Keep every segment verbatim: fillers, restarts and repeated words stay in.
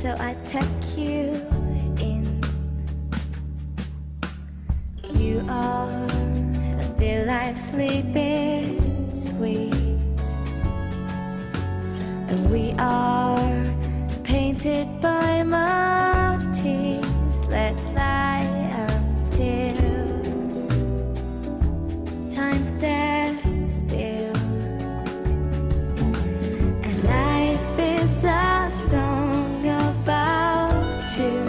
so I tuck you in. You are a still life sleeping sweet, and we are painted by motifs. Let's lie until time stands still, and life is a song about you.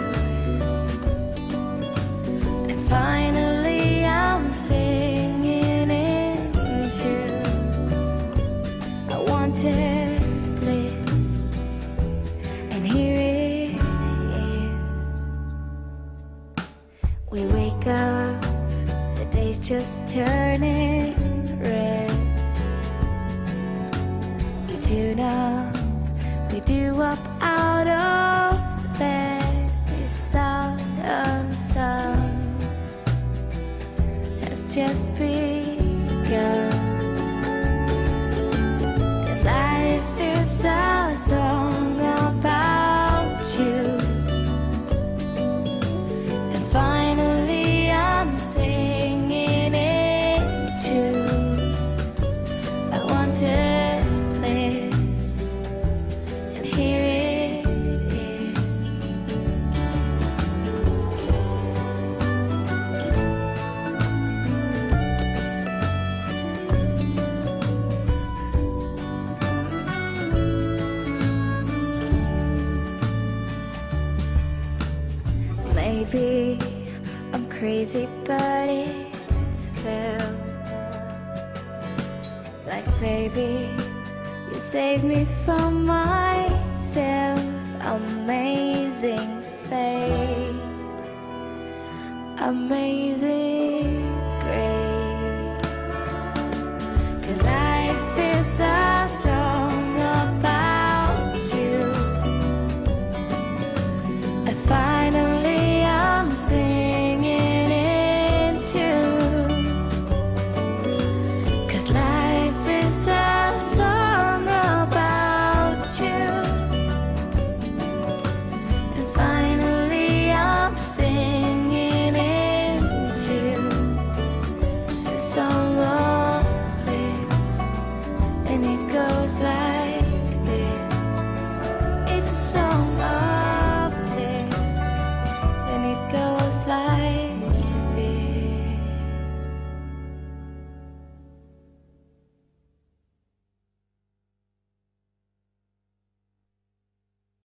And finally I'm singing it too. I wanted bliss, and here it is. We wake up, the day's just turning red. We tune up, we do up out of the bed. This sound of sun has just begun. 'Cause life is a song about you. And finally I'm singing it too. I wanted bliss, and here it is. Maybe I'm crazy, but it's felt like, baby, you saved me from myself. Amazing fate, amazing